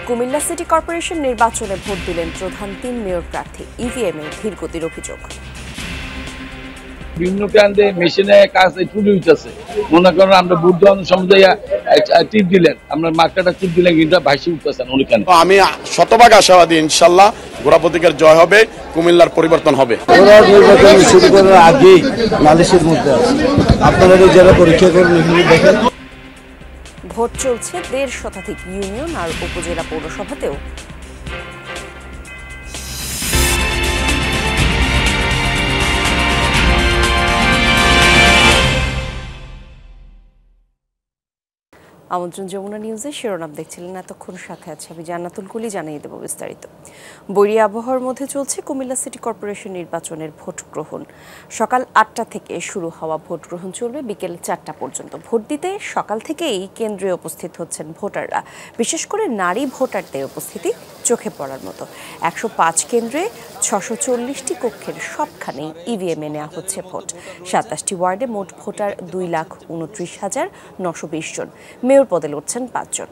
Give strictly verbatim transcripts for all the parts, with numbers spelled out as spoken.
Comilla city corporation নির্বাচনে vote দিলেন প্রধান তিন মেয়র প্রার্থী। ইভিএম এ ধীরগতির অভিযোগ। বিভিন্ন কেন্দ্রে মেশিনে কাজ চুরি হইতেছে, মনে করেন আমরা বুদ্ধ সমুদায় টিপ দিলেন, আমরা মার্কাটা টিপ দিলেন কিন্তু ভাসি উঠতেছেন ওইখানে। আমি শতভাগ আশাবাদী ইনশাল্লাহ গোড়া প্রতীকের জয় হবে, কুমিল্লার পরিবর্তন হবে। নির্বাচন শুরু করার আগেই নালিশের মধ্যে আছে, আপনারা যারা পরীক্ষা করেন দেখেন। ভোট চলছে দেড় শতাধিক ইউনিয়ন আর উপজেলা পৌরসভাতেও। আমন্ত্রণ যমুনা নিউজে শিরোনাম দেখছিলেন, এতক্ষণ সাথে আছে আমি জান্নাতুল কুলি। জানিয়ে দেব বিস্তারিত। বৈরী আবহাওয়ার মধ্যে চলছে কুমিল্লা সিটি কর্পোরেশন নির্বাচনের ভোট গ্রহণ। সকাল আটটা থেকে শুরু হওয়া ভোট গ্রহণ চলবে বিকেল চারটা পর্যন্ত। ভোট দিতে সকাল থেকেই কেন্দ্রে উপস্থিত হচ্ছেন ভোটাররা। বিশেষ করে নারী ভোটারদের উপস্থিতি চোখে পড়ার মতো। একশো পাঁচ কেন্দ্রে ছশো চল্লিশটি কক্ষের সবখানেই ইভিএমে নেওয়া হচ্ছে ভোট। সাতাশটি ওয়ার্ডে মোট ভোটার দুই লাখ উনত্রিশ হাজার নশো বিশ জন। মেয়র পদে লড়ছেন পাঁচজন।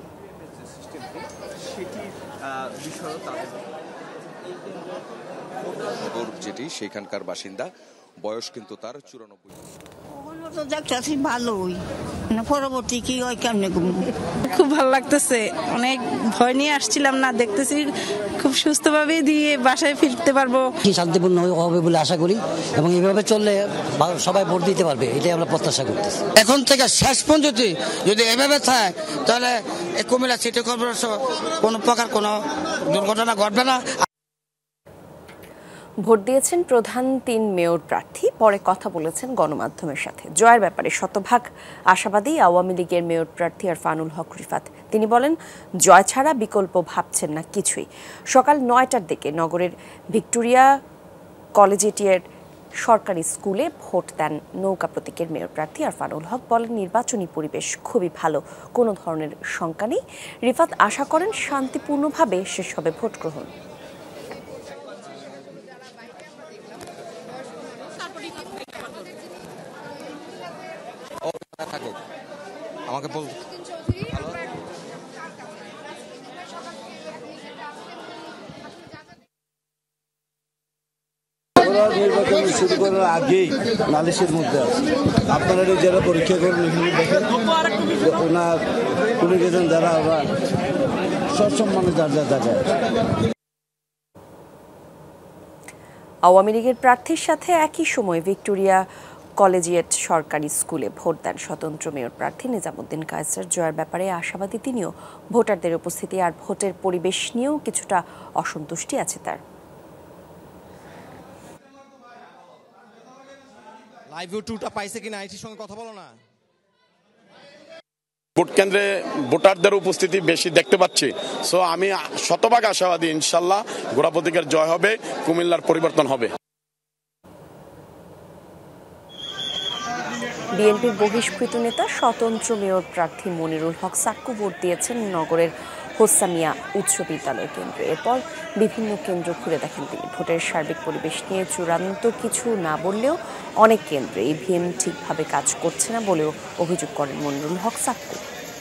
যেটি সেখানকার বাসিন্দা, বয়স কিন্তু তার চুরানব্বই। ভালোই পরবর্তী কি হয় কেমনে খুব ভালো লাগতেছে। অনেক ভয় নিয়ে আসছিলাম না, দেখতেছি খুব সুস্থভাবে দিয়ে বাসায় ফিরতে পারবো। শান্তিপূর্ণ হবে বলে আশা করি এবং এইভাবে চললে সবাই ভোট দিতে পারবে, এটাই আমরা প্রত্যাশা করতেছি। এখন থেকে শেষ পর্যন্ত যদি এভাবে থাকে তাহলে কুমিল্লা সিটি কর্পোরেশন কোনো প্রকার কোনো দুর্ঘটনা ঘটবে না। ভোট দিয়েছেন প্রধান তিন মেয়র প্রার্থী। পরে কথা বলেছেন গণমাধ্যমের সাথে। জয়ের ব্যাপারে শতভাগ আশাবাদী আওয়ামী লীগের মেয়র প্রার্থী আরফানুল হক রিফাত। তিনি বলেন, জয় ছাড়া বিকল্প ভাবছেন না কিছুই। সকাল নয়টার দিকে নগরের ভিক্টোরিয়া কলেজিয়েটের সরকারি স্কুলে ভোট দেন নৌকা প্রতীকের মেয়র প্রার্থী আরফানুল হক। বলেন, নির্বাচনী পরিবেশ খুবই ভালো, কোনো ধরনের শঙ্কা নেই। রিফাত আশা করেন শান্তিপূর্ণভাবে শেষ হবে ভোট গ্রহণ। আমাকে বল নির্বাচন শুরু করার আগেই নালিশের মধ্যে আছে, আপনারা যারা পরীক্ষা করেন দেখেন। ওনার পুলিশ যারা ওরা সসম্মানে যার যা জায়গায়। আওয়ামী লীগের প্রার্থীর সাথে একই সময় ভিক্টোরিয়া কলেজিয়েট সরকারি স্কুলে ভোট দেন স্বতন্ত্র মেয়র প্রার্থী নিজামুদ্দিন কায়সার। জয়ের ব্যাপারে আশাবাদী তিনিও। ভোটারদের উপস্থিতি আর ভোটের পরিবেশ নিয়েও কিছুটা অসন্তুষ্টি আছে তার। লাইভ টুটা পাইছে কিনা আইটির সঙ্গে কথা বলো না। ভোট কেন্দ্রে ভোটারদের উপস্থিতি বেশি দেখতে পাচ্ছি, সো আমি শতভাগ আশাবাদী ইনশাল্লাহ গোড়া প্রতীকের জয় হবে, কুমিল্লার পরিবর্তন হবে। বিএনপির বহিষ্কৃত নেতা স্বতন্ত্র মেয়র প্রার্থী মনিরুল হক সাক্কু ভোট দিয়েছেন নগরের হোসামিয়া উচ্চ বিদ্যালয় কেন্দ্রে। এরপর বিভিন্ন কেন্দ্র ঘুরে দেখেন তিনি। ভোটের সার্বিক পরিবেশ নিয়ে চূড়ান্ত কিছু না বললেও অনেক কেন্দ্রে ইভিএম ঠিকভাবে কাজ করছে না বলেও অভিযোগ করেন মনিরুল হক সাক্কু।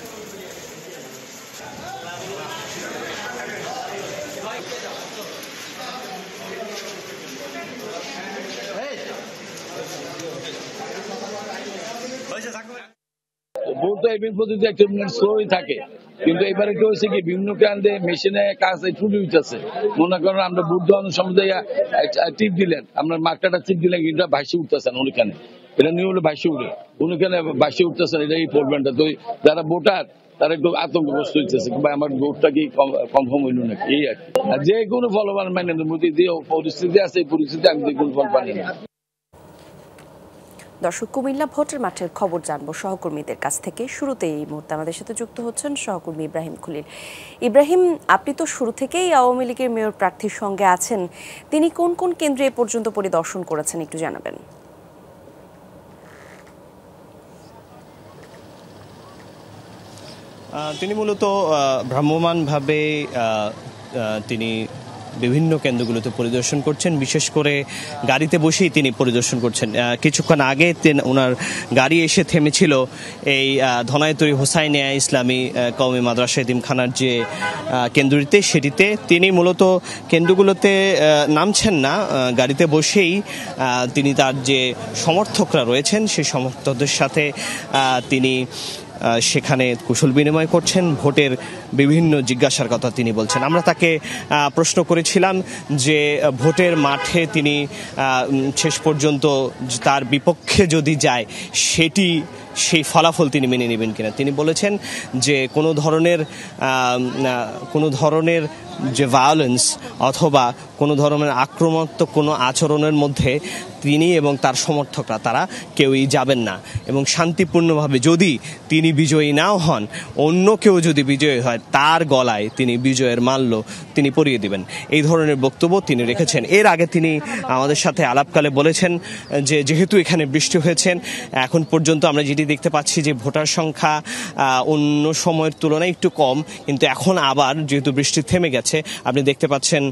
ভোট তো এমনি প্রতিদিন একটা মিনিট স্লোই থাকে, কিন্তু এবারে কি হয়েছে কি বিভিন্ন কেন্দ্রে মেশিনে কাজ চুরি হইতেছে, মনে করেন আমরা বুদ্ধ সমুদায় টিপ দিলেন, আমরা মার্কাটা টিপ দিলেন কিন্তু ভাসি উঠতেছেন ওইখানে। এটা নিয়ে হলে ভাসি উঠে ওইখানে ভাসি উঠতেছেন, এটা এই প্রবলেমটা। তো যারা ভোটার তারা একটু আতঙ্কগ্রস্ত হইতেছে, কিংবা আমার ভোটটা কি কনফার্ম হইল নাকি, এই আর কি। যে কোনো ফলবান মানে মধ্যে যে পরিস্থিতি আছে এই পরিস্থিতি আমি যে কোনো ফল পানি না। দর্শক, কুমিল্লা ভোটের মাঠের খবর জানবো সহকর্মীদের কাছ থেকে। শুরুতে এই মুহূর্তে আমাদের সাথে যুক্ত হচ্ছেন সহকর্মী ইব্রাহিম খলিল। ইব্রাহিম, আপনি তো শুরু থেকেই আওয়ামী লীগের মেয়র প্রার্থীর সঙ্গে আছেন, তিনি কোন কোন কেন্দ্রে এ পর্যন্ত পরিদর্শন করেছেন একটু জানাবেন। তিনি মূলত ভ্রাম্যমাণভাবে তিনি বিভিন্ন কেন্দ্রগুলোতে পরিদর্শন করছেন, বিশেষ করে গাড়িতে বসেই তিনি পরিদর্শন করছেন। কিছুক্ষণ আগে ওনার গাড়ি এসে থেমেছিল এই ধনাইতরি হোসাইনিয়া ইসলামী কওমি মাদ্রাসা এতিমখানার যে কেন্দ্রটিতে, সেটিতে তিনি মূলত কেন্দ্রগুলোতে নামছেন না, গাড়িতে বসেই তিনি তার যে সমর্থকরা রয়েছেন সেই সমর্থকদের সাথে তিনি সেখানে কুশল বিনিময় করছেন, ভোটের বিভিন্ন জিজ্ঞাসার কথা তিনি বলছেন। আমরা তাকে প্রশ্ন করেছিলাম যে ভোটের মাঠে তিনি শেষ পর্যন্ত তার বিপক্ষে যদি যায় সেটি সেই ফলাফল তিনি মেনে নেবেন কিনা। তিনি বলেছেন যে কোনো ধরনের কোনো ধরনের যে ভায়োলেন্স অথবা কোনো ধরনের আক্রমণাত্মক কোনো আচরণের মধ্যে তিনি এবং তার সমর্থকরা তারা কেউই যাবেন না, এবং শান্তিপূর্ণভাবে যদি তিনি বিজয়ী নাও হন, অন্য কেউ যদি বিজয়ী হয় তার গলায় তিনি বিজয়ের মাল্য তিনি পরিয়ে দিবেন, এই ধরনের বক্তব্য তিনি রেখেছেন। এর আগে তিনি আমাদের সাথে আলাপকালে বলেছেন যে যেহেতু এখানে বৃষ্টি হয়েছেন, এখন পর্যন্ত আমরা যেটি দেখতে পাচ্ছি যে ভোটার সংখ্যা অন্য সময়ের তুলনায় একটু কম, কিন্তু এখন আবার যেহেতু বৃষ্টি থেমে গেছে আপনি দেখতে পাচ্ছেন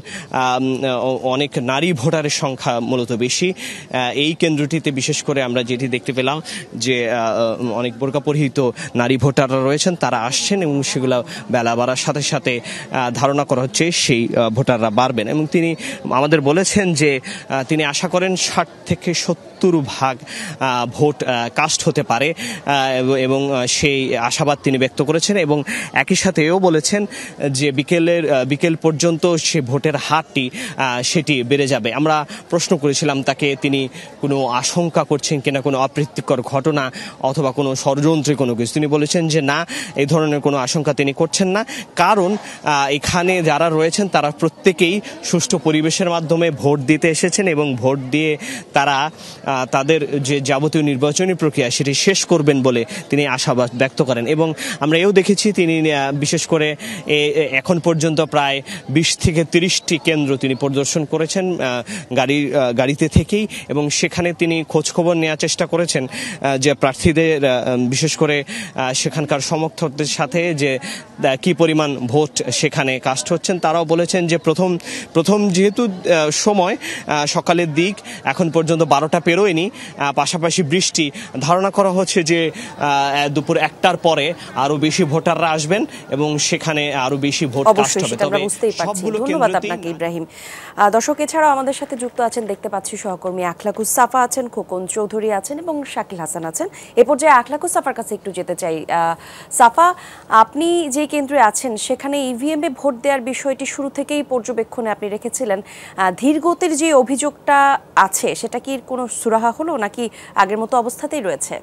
অনেক নারী ভোটারের সংখ্যা মূলত বেশি এই কেন্দ্রটিতে। বিশেষ করে আমরা যেটি দেখতে পেলাম যে অনেক বোরকা পরিহিত নারী ভোটাররা রয়েছেন, তারা আসছেন এবং সেগুলো বেলা বাড়ার সাথে সাথে ধারণা করা হচ্ছে সেই ভোটাররা বাড়বেন। এবং তিনি আমাদের বলেছেন যে তিনি আশা করেন ষাট থেকে সত্তর ভাগ ভোট কাস্ট হতে পারে এবং সেই আশাবাদ তিনি ব্যক্ত করেছেন, এবং একই সাথে এও বলেছেন যে বিকেলের বিকেল পর্যন্ত সে ভোটের হারটি সেটি বেড়ে যাবে। আমরা প্রশ্ন করেছিলাম তাকে তিনি কোনো আশঙ্কা করছেন কিনা কোনো অপ্রীতিকর ঘটনা অথবা কোনো ষড়যন্ত্রে কোনো কিছু। তিনি বলেছেন যে না, এই ধরনের কোনো আশঙ্কা তিনি করছেন না, কারণ এখানে যারা রয়েছেন তারা প্রত্যেকেই সুষ্ঠু পরিবেশের মাধ্যমে ভোট দিতে এসেছেন এবং ভোট দিয়ে তারা তাদের যে যাবতীয় নির্বাচনী প্রক্রিয়া সেটি শেষ করবেন বলে তিনি আশাবাদ ব্যক্ত করেন। এবং আমরা এও দেখেছি তিনি বিশেষ করে এখন পর্যন্ত প্রায় বিশ থেকে তিরিশটি কেন্দ্র তিনি পরিদর্শন করেছেন গাড়ি গাড়িতে থেকেই, এবং সেখানে তিনি খোঁজখবর নেওয়ার চেষ্টা করেছেন যে প্রার্থীদের বিশেষ করে সেখানকার সমর্থকদের সাথে যে কি পরিমাণ ভোট সেখানে কাস্ট হচ্ছেন। তারাও বলেছেন যে প্রথম প্রথম যেহেতু সময় সকালের দিক, এখন পর্যন্ত বারোটা পেরোয়নি, পাশাপাশি বৃষ্টি, ধারণা করা হচ্ছে যে দুপুর একটার পরে আরো বেশি ভোটাররা আসবেন এবং সেখানে আরো বেশি ভোট কাস্ট হবে। তবে সবগুলো ধন্যবাদ আপনাকে ইব্রাহিম। দর্শক এছাড়াও আমাদের সাথে যুক্ত আছেন দেখতে পাচ্ছি সহকর্মী আখলাকুস সাফা আছেন, খোকন চৌধুরী আছেন এবং শাকিল হাসান আছেন। এ পর্যায়ে আখলাকুস সাফার কাছে একটু যেতে চাই। সাফা, আপনি যে কেন্দ্রে আছেন সেখানে ইভিএম এ ভোট দেওয়ার বিষয়টি শুরু থেকেই পর্যবেক্ষণে আপনি রেখেছিলেন, ধীরগতির যে অভিযোগটা আছে সেটা কি কোনো সুরাহা হলো নাকি আগের মতো অবস্থাতেই রয়েছে?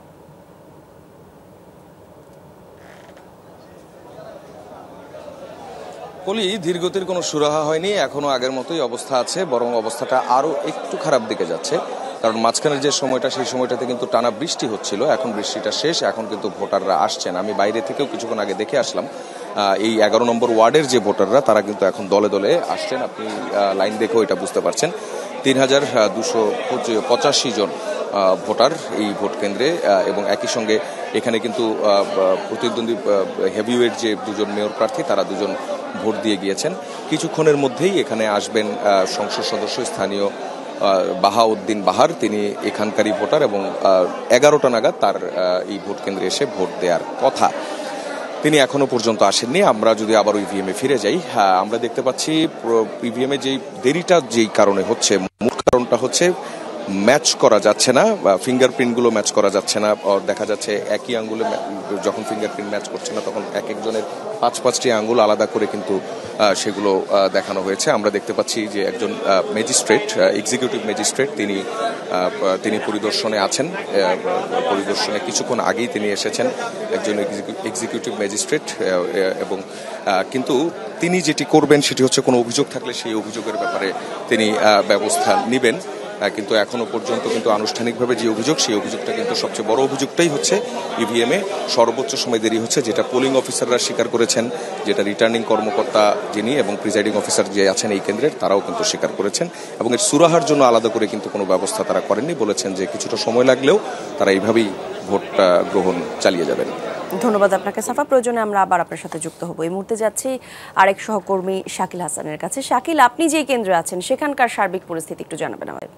কলি, ধীরগতির কোনো সুরাহা হয়নি, এখনো আগের মতোই অবস্থা আছে, বরং অবস্থাটা আরো একটু খারাপ দিকে যাচ্ছে। কারণ মাঝখানের যে সময়টা সেই সময়টাতে কিন্তু টানা বৃষ্টি হচ্ছিল, এখন বৃষ্টিটা শেষ, এখন কিন্তু ভোটাররা আসছেন। আমি বাইরে থেকেও কিছুক্ষণ আগে দেখে আসলাম এই এগারো নম্বর ওয়ার্ডের যে ভোটাররা তারা কিন্তু এখন দলে দলে আসছেন। আপনি লাইন দেখেও এটা বুঝতে পারছেন। তিন হাজার দুশো পঁচাশি জন ভোটার এই ভোট কেন্দ্রে, এবং একই সঙ্গে এখানে কিন্তু প্রতিদ্বন্দ্বী হেভিওয়েট যে দুজন মেয়র প্রার্থী তারা দুজন ভোট দিয়ে গিয়েছেন। কিছুক্ষণের মধ্যেই এখানে আসবেন সংসদ সদস্য স্থানীয় বাহাউদ্দিন বাহার, তিনি এখানকারই ভোটার এবং এগারোটা নাগাদ তার এই ভোট কেন্দ্রে এসে ভোট দেওয়ার কথা। তিনি এখনো পর্যন্ত আসেননি। আমরা যদি আবার ইভিএম এ ফিরে যাই, হ্যাঁ আমরা দেখতে পাচ্ছি ইভিএম এ যেই দেরিটা যেই কারণে হচ্ছে, মূল কারণটা হচ্ছে ম্যাচ করা যাচ্ছে না, ফিঙ্গারপ্রিন্টগুলো ম্যাচ করা যাচ্ছে না। দেখা যাচ্ছে একই আঙ্গুলে যখন ফিঙ্গারপ্রিন্ট ম্যাচ করছে না তখন এক একজনের পাঁচ পাঁচটি আঙ্গুল আলাদা করে কিন্তু সেগুলো দেখানো হয়েছে। আমরা দেখতে পাচ্ছি যে একজন ম্যাজিস্ট্রেট, এক্সিকিউটিভ ম্যাজিস্ট্রেট, তিনি তিনি পরিদর্শনে আছেন। পরিদর্শনে কিছুক্ষণ আগেই তিনি এসেছেন, একজন এক্সিকিউটিভ ম্যাজিস্ট্রেট, এবং কিন্তু তিনি যেটি করবেন সেটি হচ্ছে কোনো অভিযোগ থাকলে সেই অভিযোগের ব্যাপারে তিনি ব্যবস্থা নেবেন। কিন্তু এখনো পর্যন্ত কিন্তু আনুষ্ঠানিকভাবে যে অভিযোগ সেই অভিযোগটা কিন্তু সবচেয়ে বড় অভিযোগটাই হচ্ছে ইভিএম এ সর্বোচ্চ সময় দেরি হচ্ছে, যেটা পোলিং অফিসাররা স্বীকার করেছেন, যেটা রিটার্নিং কর্মকর্তা যিনি এবং প্রিজাইডিং অফিসার যে আছেন এই কেন্দ্রের তারাও কিন্তু স্বীকার করেছেন। এবং এর সুরাহার জন্য আলাদা করে কিন্তু কোনো ব্যবস্থা তারা করেননি, বলেছেন যে কিছুটা সময় লাগলেও তারা এইভাবেই ভোট গ্রহণ চালিয়ে যাবেন। ধন্যবাদ আপনাকে সাফা। প্রয়োজনে আমরা আবার আপনার সাথে যুক্ত হব। এই মুহূর্তে যাচ্ছি আরেক সহকর্মী শাকিল হাসানের কাছে। শাকিল, আপনি যে কেন্দ্রে আছেন সেখানকার সার্বিক পরিস্থিতি একটু জানাবেন আমাদের।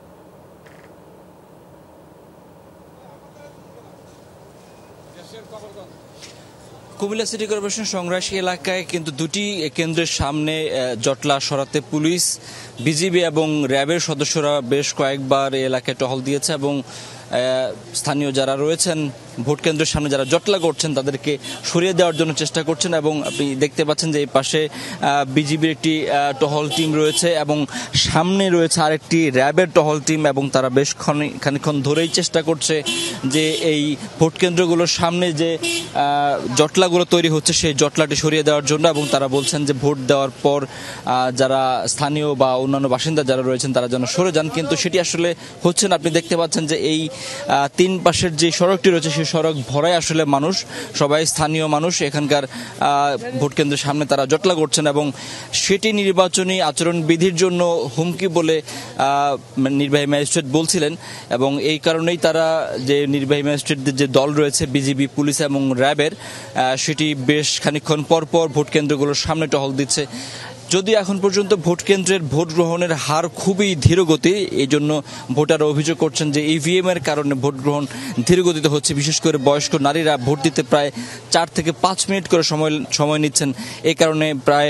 কুমিল্লা সিটি কর্পোরেশন সংগ্রাসী এলাকায় কিন্তু দুটি কেন্দ্রের সামনে জটলা সরাতে পুলিশ, বিজিবি এবং র্যাবের সদস্যরা বেশ কয়েকবার এই এলাকায় টহল দিয়েছে এবং স্থানীয় যারা রয়েছেন ভোট কেন্দ্রের সামনে যারা জটলা করছেন তাদেরকে সরিয়ে দেওয়ার জন্য চেষ্টা করছেন। এবং আপনি দেখতে পাচ্ছেন যে এই পাশে বিজিবির একটি টহল টিম রয়েছে এবং সামনে রয়েছে আরেকটি র্যাবের টহল টিম এবং তারা বেশ খানিকক্ষণ ধরেই চেষ্টা করছে যে এই ভোট কেন্দ্রগুলোর সামনে যে জটলাগুলো তৈরি হচ্ছে সেই জটলাটি সরিয়ে দেওয়ার জন্য। এবং তারা বলছেন যে ভোট দেওয়ার পর যারা স্থানীয় বা অন্যান্য বাসিন্দা যারা রয়েছেন তারা যেন সরে যান, কিন্তু সেটি আসলে হচ্ছে না। আপনি দেখতে পাচ্ছেন যে এই তিন পাশের যে সড়কটি রয়েছে সেই সড়ক ভরাই আসলে মানুষ, সবাই স্থানীয় মানুষ এখানকার ভোট কেন্দ্রের সামনে তারা জটলা করছেন এবং সেটি নির্বাচনী আচরণবিধির জন্য হুমকি বলে নির্বাহী ম্যাজিস্ট্রেট বলছিলেন। এবং এই কারণেই তারা যে নির্বাহী ম্যাজিস্ট্রেটদের যে দল রয়েছে বিজিবি, পুলিশ এবং র্যাবের, সেটি বেশ খানিকক্ষণ পর পর ভোট কেন্দ্রগুলোর সামনে টহল দিচ্ছে। যদি এখন পর্যন্ত ভোট কেন্দ্রের ভোট গ্রহণের হার খুবই ধীরগতি, এই জন্য ভোটাররা অভিযোগ করছেন যে ইভিএম এর কারণে ভোট গ্রহণ ধীরগতিতে হচ্ছে। বিশেষ করে বয়স্ক নারীরা ভোট দিতে প্রায় চার থেকে পাঁচ মিনিট করে সময় সময় নিচ্ছেন। এই কারণে প্রায়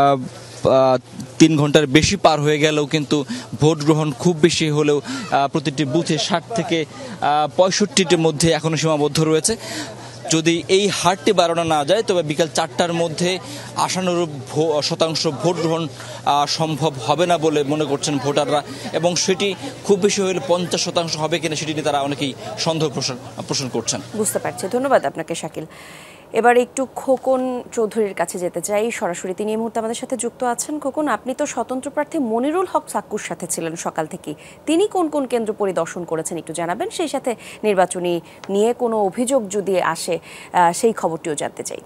তিন ঘন্টার বেশি পার হয়ে গেলেও কিন্তু ভোট গ্রহণ খুব বেশি হলেও প্রতিটি বুথে ষাট থেকে পঁয়ষট্টিটির মধ্যে এখনো সীমাবদ্ধ রয়েছে। যদি এই হারটি বাড়ানো না যায় তবে বিকাল চারটার মধ্যে আশানুরূপ শতাংশ ভোট গ্রহণ সম্ভব হবে না বলে মনে করছেন ভোটাররা, এবং সেটি খুব বেশি হলে পঞ্চাশ শতাংশ হবে কিনা সেটি নিয়ে তারা অনেকেই সন্দেহ পোষণ করছেন। বুঝতে পারছি, ধন্যবাদ আপনাকে শাকিল। এবার একটু খোকন চৌধুরীর কাছে যেতে চাই সরাসরি, তিনি এই মুহূর্তে আমাদের সাথে যুক্ত আছেন। খোকন, আপনি তো স্বতন্ত্র প্রার্থী মনিরুল হক সাক্কুর সাথে ছিলেন সকাল থেকে, তিনি কোন কোন কেন্দ্র পরিদর্শন করেছেন একটু জানাবেন, সেই সাথে নির্বাচনী নিয়ে কোনো অভিযোগ যদি আসে সেই খবরটিও জানতে চাই।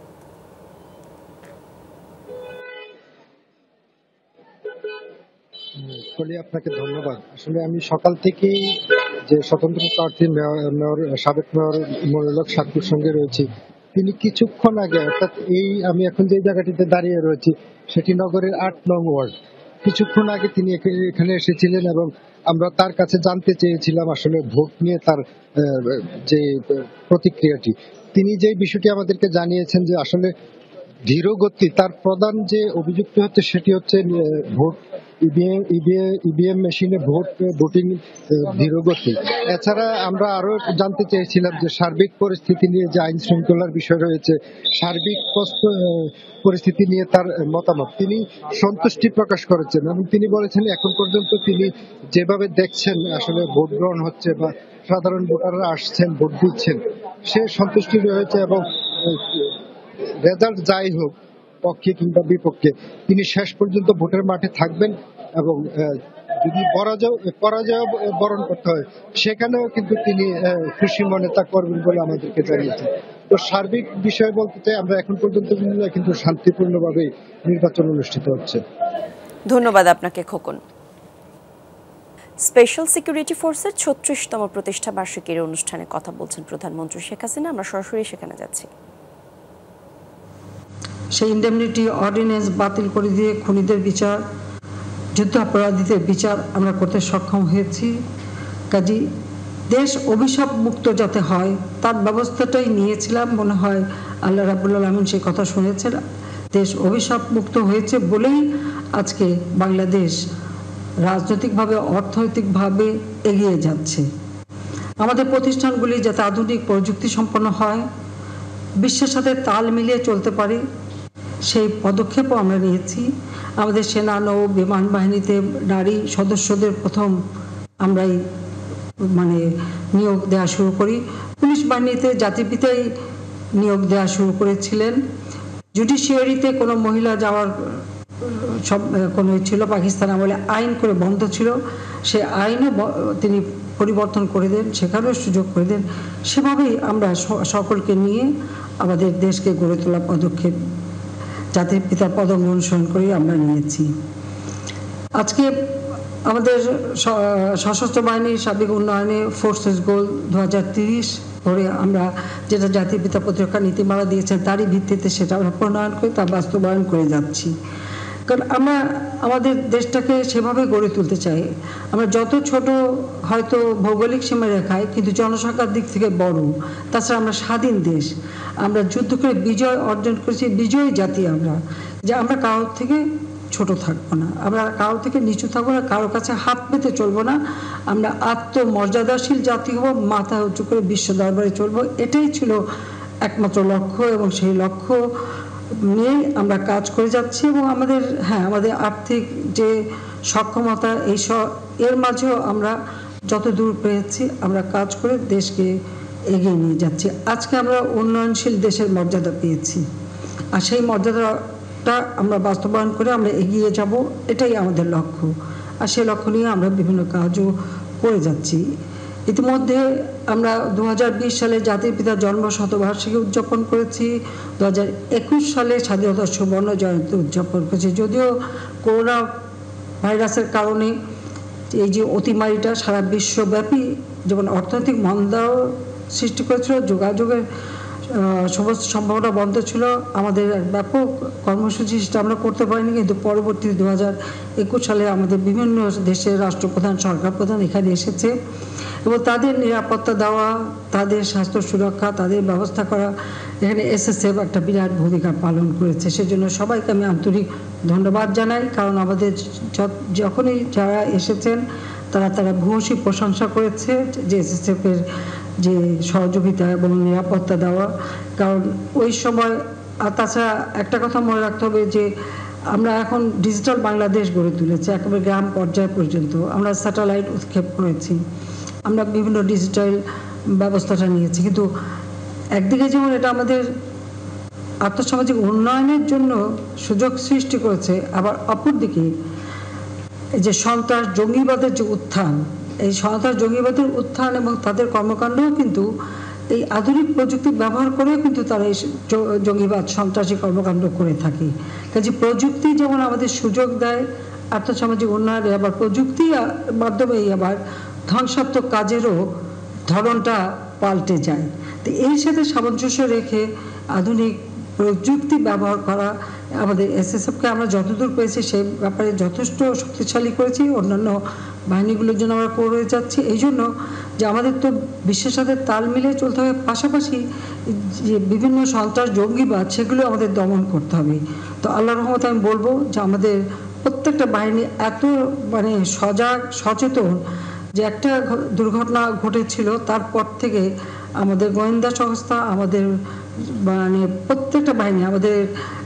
আপনাকে ধন্যবাদ। আসলে আমি সকাল থেকেই যে স্বতন্ত্র প্রার্থী মেয়র সাবেক মেয়র মনিরুল হক সাক্কুর সঙ্গে রয়েছি। তিনি কিছুক্ষণ আগে, অর্থাৎ এই আমি এখন যে জায়গাটিতে দাঁড়িয়ে রয়েছি সেটি নগরের আট নং ওয়ার্ড, কিছুক্ষণ আগে তিনি এখানে এসেছিলেন এবং আমরা তার কাছে জানতে চেয়েছিলাম আসলে ভোট নিয়ে তার যে প্রতিক্রিয়াটি। তিনি যে বিষয়টি আমাদেরকে জানিয়েছেন যে আসলে ধীরগতি, তার প্রধান যে অভিযুক্ত হচ্ছে সেটি হচ্ছে ভোট ইভিএম মেশিনে ভোট ভোটিং ধীরগতি। এছাড়া আমরা আরো জানতে চেয়েছিলাম যে সার্বিক পরিস্থিতি নিয়ে যে আইন শৃঙ্খলার বিষয় রয়েছে, সার্বিক পরিস্থিতি নিয়ে তার মতামত। তিনি সন্তুষ্টি প্রকাশ করেছেন এবং তিনি বলেছেন এখন পর্যন্ত তিনি যেভাবে দেখছেন আসলে ভোট গ্রহণ হচ্ছে বা সাধারণ ভোটাররা আসছেন ভোট দিচ্ছেন, সে সন্তুষ্টি রয়েছে এবং রেজাল্ট যাই হোক পক্ষে কিংবা বিপক্ষে তিনি শেষ পর্যন্ত ভোটের মাঠে থাকবেন এবং যদি পরাজয় পরাজয় বরণ করতে হয় সেখানেও কিন্তু তিনি খুশি মনে তা করবেন বলে আমাদেরকে জানিয়েছেন। তো সার্বিক বিষয় বলতে চাই আমরা এখন পর্যন্ত কিন্তু শান্তিপূর্ণভাবে নির্বাচন অনুষ্ঠিত হচ্ছে। ধন্যবাদ আপনাকে খোকন। স্পেশাল সিকিউরিটি ফোর্সের ছত্রিশতম প্রতিষ্ঠা বার্ষিকীর অনুষ্ঠানে কথা বলছেন প্রধানমন্ত্রী শেখ হাসিনা, আমরা সরাসরি সেখানে যাচ্ছি। সেই ইন্ডেমনিটি অর্ডিন্যান্স বাতিল করে দিয়ে খুনিদের বিচার, যুদ্ধাপরাধীদের বিচার আমরা করতে সক্ষম হয়েছি। কাজী দেশ অভিশাপ মুক্ত যাতে হয় তার ব্যবস্থাটাই নিয়েছিলাম। মনে হয় আল্লাহ রাব্বুল আলামিন সেই কথা শুনেছেন। দেশ অভিশাপ মুক্ত হয়েছে বলেই আজকে বাংলাদেশ রাজনৈতিকভাবে অর্থনৈতিকভাবে এগিয়ে যাচ্ছে। আমাদের প্রতিষ্ঠানগুলি যাতে আধুনিক প্রযুক্তি সম্পন্ন হয়, বিশ্বের সাথে তাল মিলিয়ে চলতে পারে, সেই পদক্ষেপও আমরা নিয়েছি। আমাদের সেনা নৌ বিমান বাহিনীতে নারী সদস্যদের প্রথম আমরাই মানে নিয়োগ দেওয়া শুরু করি। পুলিশ বাহিনীতে জাতিপিতাই নিয়োগ দেওয়া শুরু করেছিলেন। জুডিশিয়ারিতে কোনো মহিলা যাওয়ার সব কোনো ছিল, পাকিস্তান আমলে আইন করে বন্ধ ছিল, সে আইনও তিনি পরিবর্তন করে দেন, সেখানেও সুযোগ করে দেন। সেভাবেই আমরা সকলকে নিয়ে আমাদের দেশকে গড়ে তোলা পদক্ষেপ জাতির পিতার পদম অনুসরণ করে আমরা নিয়েছি। আজকে আমাদের সশস্ত্র বাহিনীর সার্বিক উন্নয়নে ফোর্সেস গোল দু হাজার তিরিশ করে আমরা যেটা জাতির পিতা প্রতিরক্ষা নীতিমালা দিয়েছেন তারই ভিত্তিতে সেটা আমরা প্রণয়ন করে তা বাস্তবায়ন করে যাচ্ছি। কারণ আমরা আমাদের দেশটাকে সেভাবে গড়ে তুলতে চাই। আমরা যত ছোট হয়তো ভৌগোলিক সীমারেখায়, কিন্তু জনসংখ্যার দিক থেকে বড়। তাছাড়া আমরা স্বাধীন দেশ, আমরা যুদ্ধ করে বিজয় অর্জন করেছি, বিজয়ী জাতি আমরা, যে আমরা কারোর থেকে ছোট থাকবো না, আমরা কারোর থেকে নিচু থাকবো না, কারোর কাছে হাত পেতে চলবো না, আমরা আত্মমর্যাদাশীল জাতি হব, মাথা উঁচু করে বিশ্ব দরবারে চলবো। এটাই ছিল একমাত্র লক্ষ্য এবং সেই লক্ষ্য নিয়ে আমরা কাজ করে যাচ্ছি। এবং আমাদের হ্যাঁ আমাদের আর্থিক যে সক্ষমতা এই এর মাঝেও আমরা যত দূর পেয়েছি আমরা কাজ করে দেশকে এগিয়ে নিয়ে যাচ্ছি। আজকে আমরা উন্নয়নশীল দেশের মর্যাদা পেয়েছি, আর সেই মর্যাদাটা আমরা বাস্তবায়ন করে আমরা এগিয়ে যাব, এটাই আমাদের লক্ষ্য। আর সেই লক্ষ্য নিয়ে আমরা বিভিন্ন কাজও করে যাচ্ছি। ইতিমধ্যে আমরা দু হাজার বিশ সালে জাতির পিতার জন্ম শতবার্ষিকী উদযাপন করেছি, দু হাজার একুশ সালে স্বাধীনতার সুবর্ণ জয়ন্তী উদযাপন করেছি। যদিও করোনা ভাইরাসের কারণে এই যে অতিমারিটা সারা বিশ্বব্যাপী যেমন অর্থনৈতিক মন্দাও সৃষ্টি করেছিল, যোগাযোগের সমস্ত সম্ভাবনা বন্ধ ছিল, আমাদের ব্যাপক কর্মসূচি সেটা আমরা করতে পারিনি। কিন্তু পরবর্তী দু হাজার একুশ সালে আমাদের বিভিন্ন দেশের রাষ্ট্রপ্রধান, সরকার প্রধান এখানে এসেছে এবং তাদের নিরাপত্তা দেওয়া, তাদের স্বাস্থ্য সুরক্ষা, তাদের ব্যবস্থা করা, এখানে এসএসএফ একটা বিরাট ভূমিকা পালন করেছে। সেজন্য সবাইকে আমি আন্তরিক ধন্যবাদ জানাই, কারণ আমাদের যখনই যারা এসেছেন তারা তারা ভূয়সী প্রশংসা করেছে যে এসএসএফের যে সহযোগিতা এবং নিরাপত্তা দেওয়া। কারণ ওই সময়, আর তাছাড়া একটা কথা মনে রাখতে হবে যে আমরা এখন ডিজিটাল বাংলাদেশ গড়ে তুলেছি, একেবারে গ্রাম পর্যায় পর্যন্ত আমরা স্যাটেলাইট উৎক্ষেপ করেছি, আমরা বিভিন্ন ডিজিটাল ব্যবস্থাটা নিয়েছি। কিন্তু একদিকে যেমন এটা আমাদের আর্থসামাজিক উন্নয়নের জন্য সুযোগ সৃষ্টি করেছে, আবার অপরদিকে যে সন্ত্রাস জঙ্গিবাদের যে উত্থান, এই সন্ত্রাস জঙ্গিবাদের উত্থান এবং তাদের কর্মকাণ্ডও কিন্তু এই আধুনিক প্রযুক্তি ব্যবহার করেও কিন্তু তারা এই জঙ্গিবাদ সন্ত্রাসী কর্মকাণ্ড করে থাকে। কাজে প্রযুক্তি যেমন আমাদের সুযোগ দেয় আর্থসামাজিক উন্নয়নে, আবার প্রযুক্তির মাধ্যমেই আবার ধ্বংসাত্মক কাজেরও ধরনটা পাল্টে যায়। তো এই সাথে সামঞ্জস্য রেখে আধুনিক প্রযুক্তি ব্যবহার করা আমাদের এসএসএফকে আমরা যতদূর পেয়েছি সেই ব্যাপারে যথেষ্ট শক্তিশালী করেছি, অন্যান্য বাহিনীগুলোর জন্য আমরা করে যাচ্ছি। এই জন্য যে আমাদের তো বিশ্বের সাথে তাল মিলিয়ে চলতে হবে, পাশাপাশি যে বিভিন্ন সন্ত্রাস জঙ্গিবাদ সেগুলো আমাদের দমন করতে হবে। তো আল্লাহর রহমতে আমি বলবো যে আমাদের প্রত্যেকটা বাহিনী এত মানে সজাগ সচেতন যে একটা দুর্ঘটনা ঘটেছিল তারপর থেকে আমাদের গোয়েন্দা সংস্থা, আমাদের মানে প্রত্যেকটা বাহিনী, আমাদের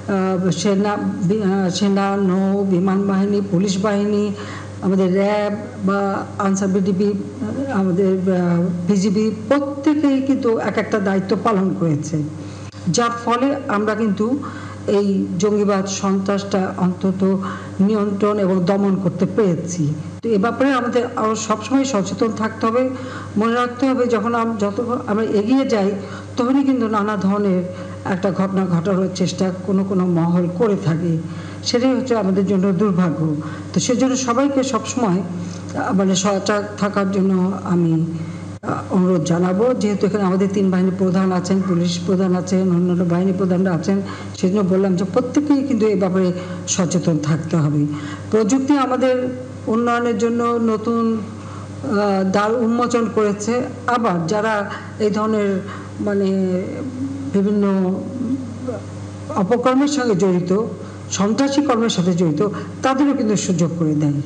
সেনা সেনা নৌ বিমান বাহিনী, পুলিশ বাহিনী, আমাদের র্যাব বা আনসার বিডিবি, আমাদের বিজিবি, প্রত্যেকেই কিন্তু এক একটা দায়িত্ব পালন করেছে, যার ফলে আমরা কিন্তু এই জঙ্গিবাদ সন্ত্রাসটা অন্তত নিয়ন্ত্রণ এবং দমন করতে পেরেছি। তো এ ব্যাপারে আমাদের আরও সবসময় সচেতন থাকতে হবে, মনে রাখতে হবে যখন যত আমরা এগিয়ে যাই তখনই কিন্তু নানা ধরনের একটা ঘটনা ঘটানোর চেষ্টা কোনো কোনো মহল করে থাকে, সেটাই হচ্ছে আমাদের জন্য দুর্ভাগ্য। তো সেজন্য সবাইকে সবসময় মানে সজাগ থাকার জন্য আমি অনুরোধ জানাবো। যেহেতু এখানে আমাদের তিন বাহিনীর প্রধান আছেন, পুলিশ প্রধান আছেন, অন্যান্য বাহিনী প্রধানরা আছেন, সেজন্য বললাম যে প্রত্যেকেই কিন্তু এই ব্যাপারে সচেতন থাকতে হবে। প্রযুক্তি আমাদের উন্নয়নের জন্য নতুন দ্বার উন্মোচন করেছে, আবার যারা এই ধরনের মানে বিভিন্ন অপকর্মের সঙ্গে জড়িত, সন্ত্রাসী কর্মের সাথে জড়িত, তাদেরও কিন্তু সুযোগ করে দেয়।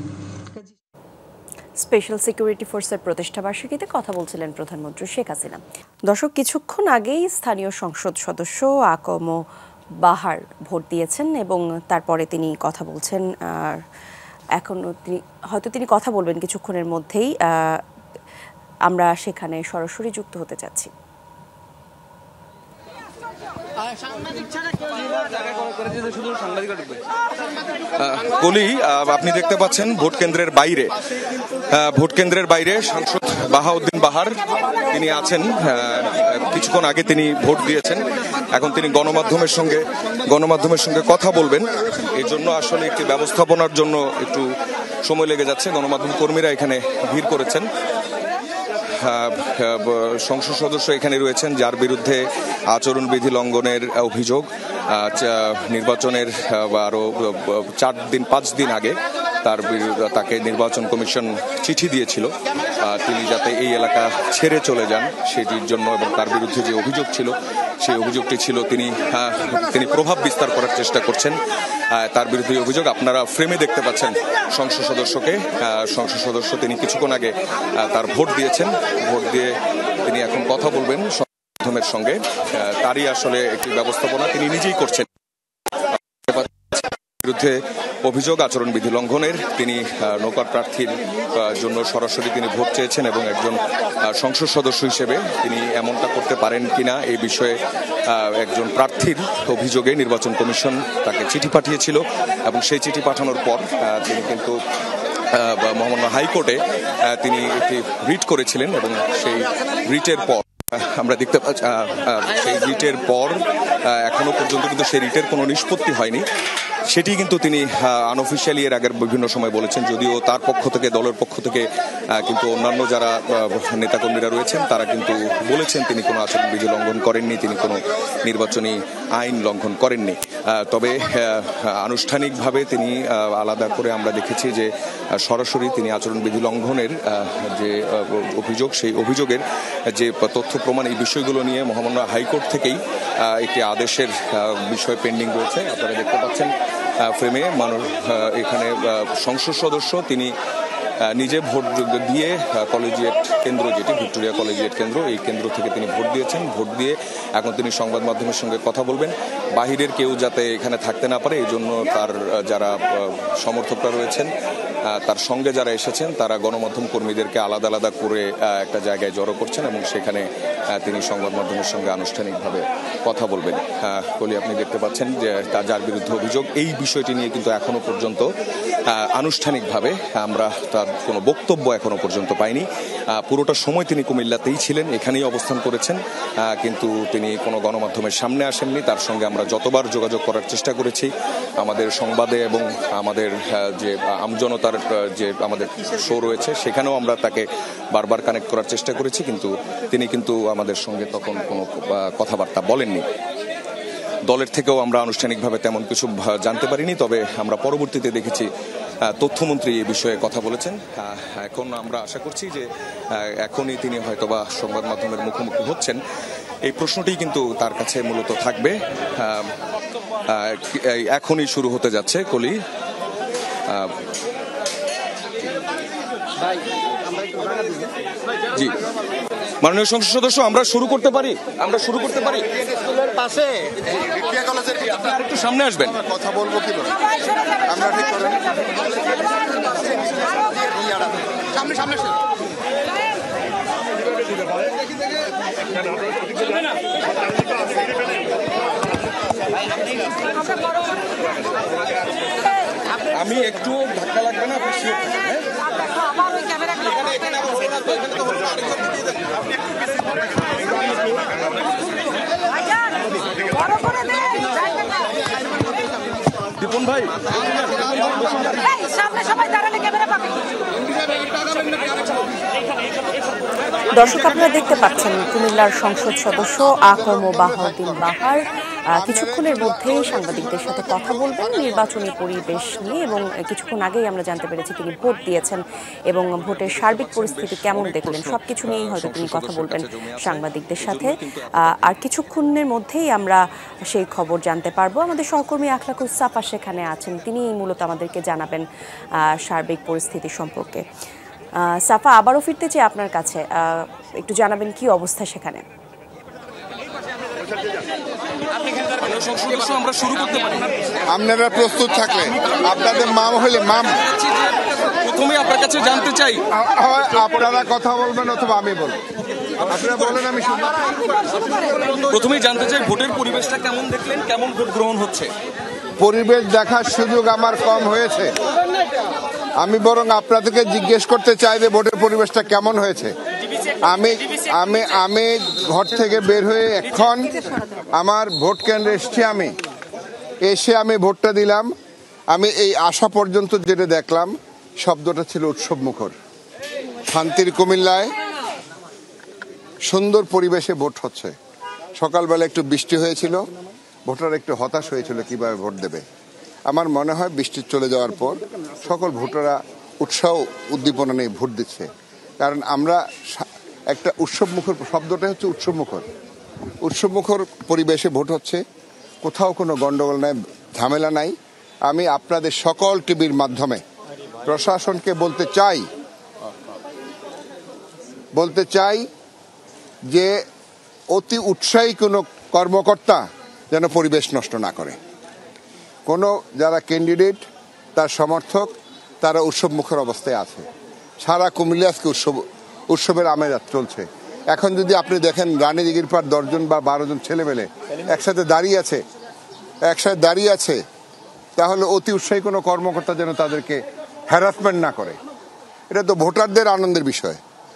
স্পেশাল সিকিউরিটি ফোর্সের প্রতিষ্ঠাবার্ষিকীতে কথা বলছিলেন প্রধানমন্ত্রী শেখ হাসিনা। দর্শক, কিছুক্ষণ আগেই স্থানীয় সংসদ সদস্য আকম বাহার ভোট দিয়েছেন এবং তারপরে তিনি কথা বলছেন। আর এখন তিনি হয়তো তিনি কথা বলবেন কিছুক্ষণের মধ্যেই, আমরা সেখানে সরাসরি যুক্ত হতে যাচ্ছি। কলি, আপনি দেখতে পাচ্ছেন ভোট কেন্দ্রের বাইরে ভোট কেন্দ্রের বাইরে সাংসদ বাহাউদ্দিন বাহার তিনি আছেন। কিছুক্ষণ আগে তিনি ভোট দিয়েছেন, এখন তিনি গণমাধ্যমের সঙ্গে গণমাধ্যমের সঙ্গে কথা বলবেন। এই জন্য আসলে একটি ব্যবস্থাপনার জন্য একটু সময় লেগে যাচ্ছে, গণমাধ্যম কর্মীরা এখানে ভিড় করেছেন। সংসদ সদস্য এখানে রয়েছেন যার বিরুদ্ধে আচরণবিধি লঙ্ঘনের অভিযোগ নির্বাচনের আরো চার দিন পাঁচ দিন আগে তার তাকে নির্বাচন কমিশন চিঠি দিয়েছিল তিনি যাতে এই এলাকা ছেড়ে চলে যান সেটির জন্য, এবং তার বিরুদ্ধে যে অভিযোগ ছিল সেই অভিযোগটি ছিল তিনি তিনি প্রভাব বিস্তার করার চেষ্টা করছেন। তার বিরুদ্ধে অভিযোগ আপনারা ফ্রেমে দেখতে পাচ্ছেন সংসদ সদস্যকে। সংসদ সদস্য তিনি কিছুক্ষণ আগে তার ভোট দিয়েছেন, ভোট দিয়ে তিনি এখন কথা বলবেন মাধ্যমের সঙ্গে। তারই আসলে একটি ব্যবস্থাপনা তিনি নিজেই করছেন। বিরুদ্ধে অভিযোগ আচরণবিধি লঙ্ঘনের, তিনি নৌকার প্রার্থীর জন্য সরাসরি তিনি ভোট চেয়েছেন এবং একজন সংসদ সদস্য হিসেবে তিনি এমনটা করতে পারেন কিনা এই বিষয়ে একজন প্রার্থীর অভিযোগে নির্বাচন কমিশন তাকে চিঠি পাঠিয়েছিল এবং সেই চিঠি পাঠানোর পর তিনি কিন্তু মহামান্য হাইকোর্টে তিনি একটি রিট করেছিলেন এবং সেই রিটের পর আমরা দেখতে পাচ্ছি সেই রিটের পর এখনো পর্যন্ত কিন্তু সেই রিটের কোনো নিষ্পত্তি হয়নি। সেটি কিন্তু তিনি আনঅফিসিয়ালি এর আগের বিভিন্ন সময় বলেছেন, যদিও তার পক্ষ থেকে দলের পক্ষ থেকে কিন্তু অন্যান্য যারা নেতাকর্মীরা রয়েছেন তারা কিন্তু বলেছেন তিনি কোনো আচরণবিধি লঙ্ঘন করেননি, তিনি কোনো নির্বাচনী আইন লঙ্ঘন করেননি। তবে আনুষ্ঠানিকভাবে তিনি আলাদা করে আমরা দেখেছি যে সরাসরি তিনি আচরণবিধি লঙ্ঘনের যে অভিযোগ সেই অভিযোগের যে তথ্য প্রমাণ এই বিষয়গুলো নিয়ে মহামান্য হাইকোর্ট থেকেই একটি আদেশের বিষয় পেন্ডিং রয়েছে। আপনারা দেখতে পাচ্ছেন ফ্রেমে মানুষ এখানে সংসদ সদস্য তিনি নিজে ভোট দিয়ে কলেজিয়েট কেন্দ্র যেটি ভিক্টোরিয়া কলেজিয়েট কেন্দ্র এই কেন্দ্র থেকে তিনি ভোট দিয়েছেন। ভোট দিয়ে এখন তিনি সংবাদ মাধ্যমের সঙ্গে কথা বলবেন। বাহিরের কেউ যাতে এখানে থাকতে না পারে এই জন্য তার যারা সমর্থকরা রয়েছেন তার সঙ্গে যারা এসেছেন তারা গণমাধ্যম কর্মীদেরকে আলাদা আলাদা করে একটা জায়গায় জড়ো করছেন এবং সেখানে তিনি সংবাদ মাধ্যমের সঙ্গে আনুষ্ঠানিকভাবে কথা বলবেন। বলি আপনি দেখতে পাচ্ছেন যে তার যার বিরুদ্ধে অভিযোগ এই বিষয়টি নিয়ে কিন্তু এখনো পর্যন্ত আনুষ্ঠানিকভাবে আমরা তার কোনো বক্তব্য এখনো পর্যন্ত পাইনি। পুরোটা সময় তিনি কুমিল্লাতেই ছিলেন, এখানেই অবস্থান করেছেন, কিন্তু তিনি কোনো গণমাধ্যমের সামনে আসেননি। তার সঙ্গে আমরা যতবার যোগাযোগ করার চেষ্টা করেছি আমাদের সংবাদে এবং আমাদের যে আমজনতার যে আমাদের শো রয়েছে সেখানেও আমরা তাকে বারবার কানেক্ট করার চেষ্টা করেছি, কিন্তু তিনি কিন্তু আমাদের সঙ্গে তখন কোনো কথাবার্তা বলেননি। দলের থেকেও আমরা আনুষ্ঠানিকভাবে তেমন কিছু জানতে পারিনি, তবে আমরা পরবর্তীতে দেখেছি তথ্যমন্ত্রী এই বিষয়ে কথা বলেছেন। এখন আমরা আশা করছি যে এখনই তিনি হয়তোবা সংবাদ মাধ্যমের মুখোমুখি হচ্ছেন। এই প্রশ্নটি কিন্তু তার কাছে মূলত থাকবে। এখনই শুরু হতে যাচ্ছে কলি। জি মাননীয় সংসদ সদস্য, আমরা শুরু করতে পারি আমরা শুরু করতে পারি পাশে একটু সামনে আসবেন, কথা বলবো কি আমরা ঠিক করেন সামনে সামনে আমি একটু ধাক্কা লাগবে না, আপনি শিওর থাকেন। হ্যাঁ দীপন ভাই সামনে সবাই দাঁড়ালে ক্যামেরা পাবে। দর্শক আপনারা দেখতে পাচ্ছেন কুমিল্লার সংসদ সদস্য আকম বাহাউদ্দিন বাহার কিছুক্ষণের মধ্যেই সাংবাদিকদের সাথে কথা বলবেন নির্বাচনী পরিবেশ নিয়ে, এবং কিছুক্ষণ আগেই আমরা জানতে পেরেছি তিনি ভোট দিয়েছেন এবং ভোটের সার্বিক পরিস্থিতি কেমন দেখলেন সবকিছু নিয়েই হয়তো তিনি কথা বলবেন সাংবাদিকদের সাথে। আর কিছুক্ষণের মধ্যেই আমরা সেই খবর জানতে পারবো। আমাদের সহকর্মী আখলাকুল সাফা সেখানে আছেন, তিনি মূলত আমাদেরকে জানাবেন সার্বিক পরিস্থিতি সম্পর্কে। সাফা, আবারও ফিরতে চাই আপনার কাছে, একটু জানাবেন কি অবস্থা সেখানে। আপনারা প্রস্তুত থাকলে আপনাদের মাম হইলে মাম প্রথমে আপনার কাছে জানতে চাই, আপনারা কথা বলবেন অথবা আমি বলবো, আপনারা বলেন আমি শুনবো। প্রথমেই জানতে চাই ভোটের পরিবেশটা কেমন দেখলেন, কেমন ভোট গ্রহণ হচ্ছে? পরিবেশ দেখার সুযোগ আমার কম হয়েছে, আমি বরং আপনাদেরকে জিজ্ঞেস করতে চাই যে ভোটের পরিবেশটা কেমন হয়েছে। আমি আমি আমি ঘর থেকে বের হয়ে এখন আমার ভোট কেন্দ্রে এসছি, আমি এসে আমি ভোটটা দিলাম। আমি এই আসা পর্যন্ত যেটা দেখলাম শব্দটা ছিল উৎসব মুখর। শান্তির কুমিল্লায় সুন্দর পরিবেশে ভোট হচ্ছে। সকালবেলা একটু বৃষ্টি হয়েছিল, ভোটার একটু হতাশ হয়েছিল কিভাবে ভোট দেবে। আমার মনে হয় বৃষ্টি চলে যাওয়ার পর সকল ভোটাররা উৎসাহ উদ্দীপনা নিয়ে ভোট দিচ্ছে। কারণ আমরা একটা উৎসবমুখর, শব্দটা হচ্ছে উৎসবমুখর, উৎসবমুখর পরিবেশে ভোট হচ্ছে। কোথাও কোনো গন্ডগোল নাই, ঝামেলা নাই। আমি আপনাদের সকল টিভির মাধ্যমে প্রশাসনকে বলতে চাই বলতে চাই যে অতি উৎসাহী কোনো কর্মকর্তা যেন পরিবেশ নষ্ট না করে। কোনো যারা ক্যান্ডিডেট, তার সমর্থক, তারা উৎসবমুখর অবস্থায় আছে। সারা কুমিল্লা আজকে উৎসব উৎসবের আমেজ চলছে। এখন যদি আপনি দেখেন রানীদিঘির পার দশজন বা বারো জন ছেলেমেলে একসাথে দাঁড়িয়ে আছে একসাথে দাঁড়িয়ে আছে তাহলে অতি উৎসাহী কোনো কর্মকর্তা যেন তাদেরকে হ্যারাসমেন্ট না করে। এটা তো ভোটারদের আনন্দের বিষয়।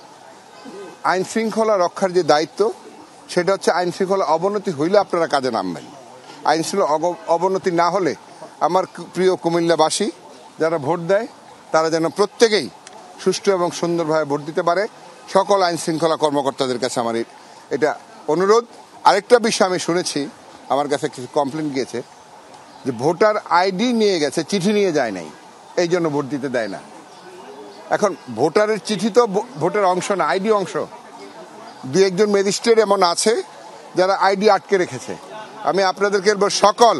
আইন শৃঙ্খলা রক্ষার যে দায়িত্ব, সেটা হচ্ছে আইন শৃঙ্খলা অবনতি হইলে আপনারা কাজে নামবেন। আইন শৃঙ্খলা অবনতি না হলে আমার প্রিয় কুমিল্লাবাসী যারা ভোট দেয় তারা যেন প্রত্যেকেই সুষ্ঠু এবং সুন্দরভাবে ভোট দিতে পারে। সকল আইন শৃঙ্খলা কর্মকর্তাদের কাছে আমার এটা অনুরোধ। আরেকটা বিষয় আমি শুনেছি, আমার কাছে কিছু কমপ্লেন গিয়েছে যে ভোটার আইডি নিয়ে গেছে, চিঠি নিয়ে যায় নাই, এই জন্য ভোট দিতে দেয় না। এখন ভোটারের চিঠি তো ভোটের অংশ না, আইডি অংশ। দু একজন ম্যাজিস্ট্রেট এমন আছে যারা আইডি আটকে রেখেছে। আমি আপনাদেরকে সকল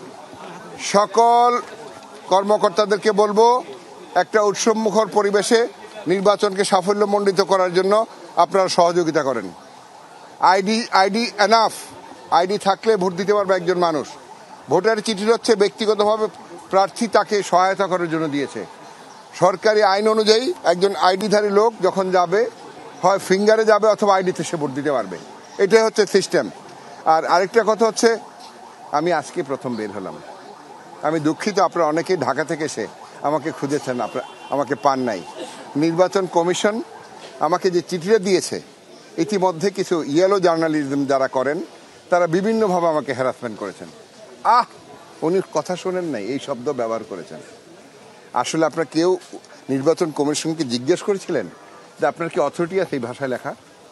সকল কর্মকর্তাদেরকে বলবো একটা উৎসবমুখর পরিবেশে নির্বাচনকে সাফল্যমণ্ডিত করার জন্য আপনারা সহযোগিতা করেন। আইডি আইডি এনাফ, আইডি থাকলে ভোট দিতে পারবে একজন মানুষ। ভোটার চিঠি হচ্ছে ব্যক্তিগতভাবে প্রার্থী তাকে সহায়তা করার জন্য দিয়েছে। সরকারি আইন অনুযায়ী একজন আইডিধারী লোক যখন যাবে, হয় ফিঙ্গারে যাবে অথবা আইডিতে সে ভোট দিতে পারবে। এটাই হচ্ছে সিস্টেম। আর আরেকটা কথা হচ্ছে, আমি আজকে প্রথম বের হলাম। আমি দুঃখিত, আপনারা অনেকেই ঢাকা থেকে এসে আমাকে খুঁজেছেন, আপনারা আমাকে পান নাই। নির্বাচন কমিশন আমাকে যে চিঠিটা দিয়েছে, ইতিমধ্যে কিছু ইয়েলো জার্নালিজম যারা করেন তারা বিভিন্নভাবে আমাকে হ্যারাসমেন্ট করেছেন। আহ উনি কথা শোনেন নাই, এই শব্দ ব্যবহার করেছেন। আসলে আপনারা কেউ নির্বাচন কমিশনকে জিজ্ঞেস করেছিলেন যে আপনার কি অথরিটি আছে এই ভাষায় লেখা?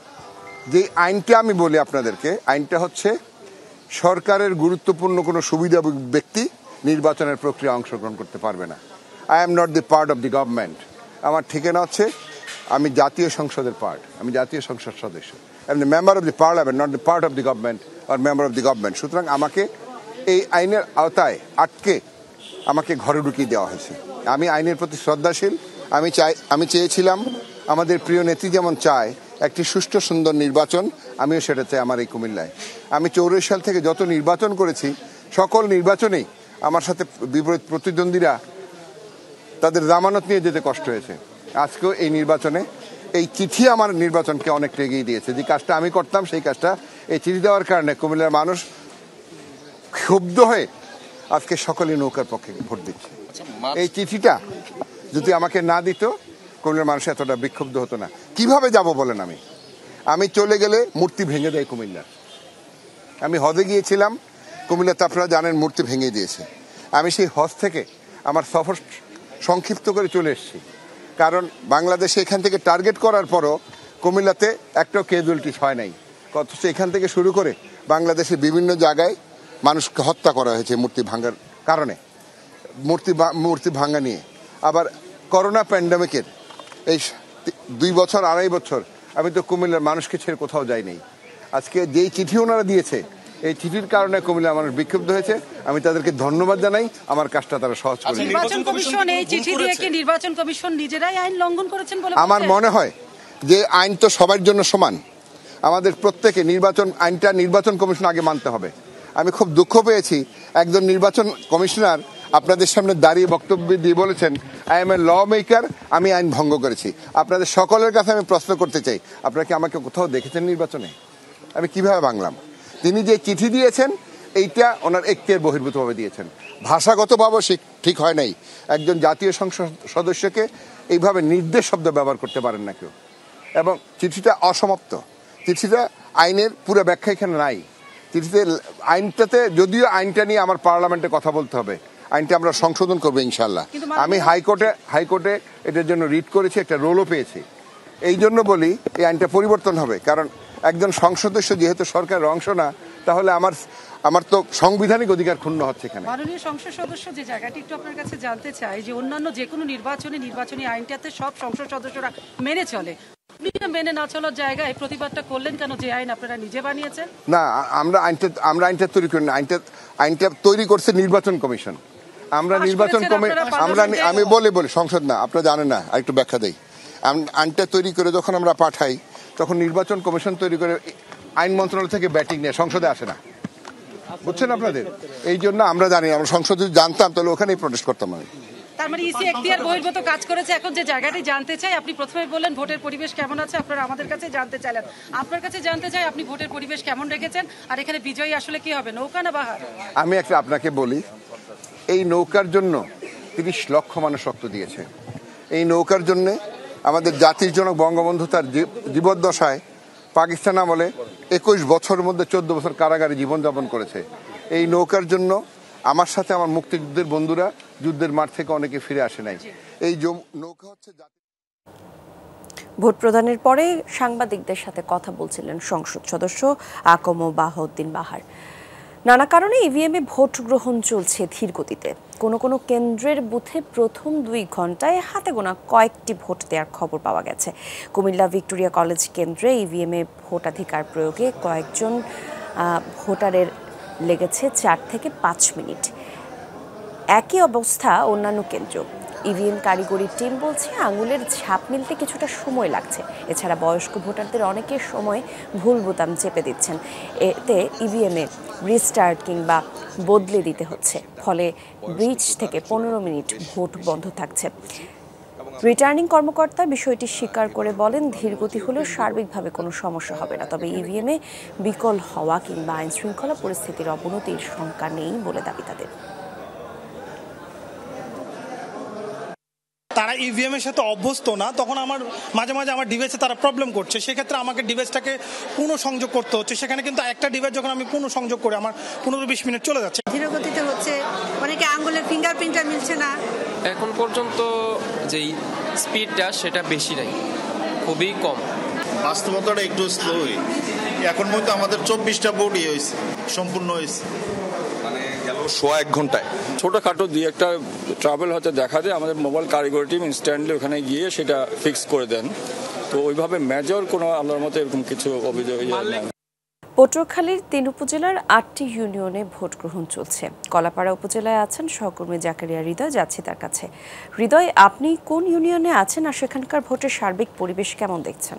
যে আইনটা আমি বলি আপনাদেরকে, আইনটা হচ্ছে সরকারের গুরুত্বপূর্ণ কোনো সুবিধা ব্যক্তি নির্বাচনের প্রক্রিয়া অংশগ্রহণ করতে পারবে না। I am not the part of the government. আমার ঠিকানা হচ্ছে আমি জাতীয় সংসদের পার্ট, আমি জাতীয় সংসদ সদস্য। I am the member of the parliament, not the part of the government or member of the government. সুতরাং আমাকে এই আইনের আওতায় আটকে আমাকে ঘরে ঢুকিয়ে দেওয়া হয়েছে। আমি আইনের প্রতি শ্রদ্ধাশীল। আমি চাই আমি চেয়েছিলাম আমাদের প্রিয় নেত্রী যেমন চায় একটি সুষ্ঠু সুন্দর নির্বাচন, আমিও সেটা চাই আমার এই কুমিল্লায়। আমি চৌরাশি সাল থেকে যত নির্বাচন করেছি, সকল নির্বাচনেই আমার সাথে বিপরীত প্রতিদ্বন্দ্বীরা তাদের জামানত নিয়ে যেতে কষ্ট হয়েছে। আজকেও এই নির্বাচনে এই চিঠি আমার নির্বাচনকে অনেকটা এগিয়ে দিয়েছে। যে কাজটা আমি করতাম সেই কাজটা এই চিঠি দেওয়ার কারণে কুমিল্লার মানুষ ক্ষুব্ধ হয়ে আজকে সকলেই নৌকার পক্ষে ভোট দিচ্ছে। এই চিঠিটা যদি আমাকে না দিত, কুমিল্লার মানুষ এতটা বিক্ষুব্ধ হতো না। কিভাবে যাব বলেন? আমি আমি চলে গেলে মূর্তি ভেঙে দেয় কুমিল্লার। আমি হজে গিয়েছিলাম, কুমিল্লাতে আপনারা জানেন মূর্তি ভেঙে দিয়েছে। আমি সেই হজ থেকে আমার সফর সংক্ষিপ্ত করে চলে এসেছি, কারণ বাংলাদেশে এখান থেকে টার্গেট করার পরও কুমিল্লাতে একটাও ক্যাজুয়ালিটিস হয় নাই। অথচ এখান থেকে শুরু করে বাংলাদেশের বিভিন্ন জায়গায় মানুষকে হত্যা করা হয়েছে মূর্তি ভাঙার কারণে, মূর্তি মূর্তি ভাঙা নিয়ে। আবার করোনা প্যান্ডামিকের এই দুই বছর আড়াই বছর আমি তো কুমিল্লার মানুষকে ছেড়ে কোথাও যাইনি। আজকে যেই চিঠি ওনারা দিয়েছে, এই চিঠির কারণে কুমিল্লার মানুষ বিক্ষুব্ধ হয়েছে। আমি তাদেরকে ধন্যবাদ জানাই, আমার কাজটা তারা সহজ করে। নির্বাচন কমিশন এই চিঠি দিয়ে কি নির্বাচন কমিশন নিজেরাই আইন লঙ্ঘন করেছেন বলে আমার মনে হয় যে আইন তো সবার জন্য সমান। আমাদের প্রত্যেকে নির্বাচন আইনটা নির্বাচন কমিশন আগে মানতে হবে। আমি খুব দুঃখ পেয়েছি, একজন নির্বাচন কমিশনার আপনাদের সামনে দাঁড়িয়ে বক্তব্য দিয়ে বলেছেন, I am a law maker, আমি আইন ভঙ্গ করেছি। আপনাদের সকলের কাছে আমি প্রশ্ন করতে চাই, আপনারা কি আমাকে কোথাও দেখেছেন নির্বাচনে? আমি কিভাবে ভাঙলাম? তিনি যে চিঠি দিয়েছেন এইটা ওনার এখতিয়ার বহির্ভূতভাবে দিয়েছেন, ভাষাগতভাবে সে ঠিক হয় নাই। একজন জাতীয় সংসদ সদস্যকে এইভাবে নির্দেশ শব্দ ব্যবহার করতে পারেন না কেউ। এবং চিঠিটা অসমাপ্ত, চিঠিটা আইনের পুরো ব্যাখ্যা এখানে নাই। চিঠিতে আইনটাতে, যদিও আইনটা নিয়ে আমার পার্লামেন্টে কথা বলতে হবে, আইনটা আমরা সংশোধন করবো ইনশাল্লাহ। আমি হাইকোর্টে হাইকোর্টে এটার জন্য রিট করেছি, একটা রোলও পেয়েছি। এই জন্য বলি এই আইনটা পরিবর্তন হবে, কারণ একজন সংসদ সদস্য যেহেতু সরকারের অংশ না, তাহলে আমার আমার তো সাংবিধানিক অধিকার ক্ষুণ্ণ হচ্ছে এখানে। মাননীয় সংসদ সদস্য, যে জায়গাটি একটু আপনার কাছে জানতে চাই, যে অন্যান্য যে কোনো নির্বাচনে নির্বাচনী আইনটাতে সব সংসদ সদস্যরা মেনে চলে, মেনে না চলার জায়গায় প্রতিবাদটা করলেন কেন, যে আইন আপনারা নিজে বানিয়েছেন? না, আমরা আইনটা আমরা আইনটা তৈরি করি না, আইনটা আইনটা তৈরি করছে নির্বাচন কমিশন। আমরা নির্বাচন কমিশন আমরা আমি বলে বলি সংসদ না, আপনারা জানেন না, আর একটু ব্যাখ্যা দেই। আইনটা তৈরি করে যখন আমরা পাঠাই, তখন নির্বাচন কমিশন তৈরি করে আইন মন্ত্রণালয় থেকে ব্যাটিং নেয়, সংসদে আসে না, বুঝছেন আপনাদের? এই জন্য আমরা জানি, আমরা সংসদে জানতাম তাহলে ওখানেই প্রোটেস্ট করতাম আমি। তার মানে ইসি এখতিয়ার বহির্ভূত কাজ করেছে। এখন যে জায়গাটি জানতে চাই, আপনি প্রথমে বললেন ভোটের পরিবেশ কেমন আছে, আপনারা আমাদের কাছে জানতে চাইলেন, আপনার কাছে জানতে চাই আপনি ভোটের পরিবেশ কেমন রেখেছেন, আর এখানে বিজয়ী আসলে কি হবে, নৌকা না বাহার? আমি একটা আপনাকে বলি, এই নৌকার জন্য তিরিশ লক্ষ মানুষ রক্ত দিয়েছে। এই নৌকার জন্য আমাদের জাতির জনক বঙ্গবন্ধু তার জীবদ্দশায় পাকিস্তান আমলে একুশ বছরের মধ্যে চোদ্দ বছর কারাগারে জীবনযাপন করেছে। এই নৌকার জন্য আমার সাথে আমার মুক্তিযুদ্ধের বন্ধুরা যুদ্ধের মাঠ থেকে অনেকে ফিরে আসে নাই। এই নৌকা হচ্ছে ভোট প্রদানের পরে সাংবাদিকদের সাথে কথা বলছিলেন সংসদ সদস্য আকম বাহাউদ্দিন বাহার। নানা কারণে ইভিএমে ভোট গ্রহণ চলছে ধীর গতিতে। কোনো কোনো কেন্দ্রের বুথে প্রথম দুই ঘন্টায় হাতে গোনা কয়েকটি ভোট দেওয়ার খবর পাওয়া গেছে। কুমিল্লা ভিক্টোরিয়া কলেজ কেন্দ্রে ইভিএমে ভোটাধিকার প্রয়োগে কয়েকজন ভোটারের লেগেছে চার থেকে পাঁচ মিনিট। একই অবস্থা অন্যান্য কেন্দ্র। ইভিএম কারিগরি টিম বলছে আঙুলের ছাপ মিলতে কিছুটা সময় লাগছে। এছাড়া বয়স্ক ভোটারদের অনেকের সময় ভুল বোতাম চেপে দিচ্ছেন, এতে ইভিএমে রিস্টার্ট কিংবা বদলে দিতে হচ্ছে। ফলে বিশ থেকে পনেরো মিনিট ভোট বন্ধ থাকছে। রিটার্নিং কর্মকর্তা বিষয়টি স্বীকার করে বলেন, ধীরগতি হলেও সার্বিকভাবে কোনো সমস্যা হবে না, তবে ইভিএমে বিকল হওয়া কিংবা আইন শৃঙ্খলা পরিস্থিতির অবনতির শঙ্কা নেই বলে দাবি তাদের। তারা ইভিএম এর সাথে অভ্যস্ত না, তখন আমার মাঝে মাঝে আমার ডিভাইসে তারা প্রবলেম করছে, সেক্ষেত্রে আমাকে ডিভাইসটাকে পুনঃসংযোগ করতে হচ্ছে। সেখানে কিন্তু একটা ডিভাইস যখন আমি পুনঃসংযোগ করি আমার পনেরো বিশ মিনিট চলে যাচ্ছে। ধীরগতিতে হচ্ছে, অনেকে আঙ্গুলের ফিঙ্গারপ্রিন্টটা মিলছে না। এখন পর্যন্ত যেই স্পিডটা সেটা বেশি নাই, খুবই কম। বাস্তবতাটা একটু স্লোই। এখন পর্যন্ত আমাদের চব্বিশটা ভোটই হয়েছে, সম্পূর্ণ হয়েছে, মানে গেল সোয়া এক ঘন্টায়। ছোটখাটো দুই একটা ট্রাভেল হয়তো দেখা যায়, আমাদের মোবাইল কারিগরি টিম ইনস্ট্যান্টলি ওখানে গিয়ে সেটা ফিক্স করে দেন। তো ওইভাবে মেজর কোনো আল্লাহর মতো এরকম কিছু অভিযোগ নেই। পটুয়াখালীর তিন উপজেলার আটটি ইউনিয়নে ভোট গ্রহণ চলছে। কলাপাড়া উপজেলায় আছেন সহকর্মী জাকারিয়া হৃদয়, যাচ্ছি তার কাছে। হৃদয়, আপনি কোন ইউনিয়নে আছেন আর সেখানকার ভোটের সার্বিক পরিবেশ কেমন দেখছেন?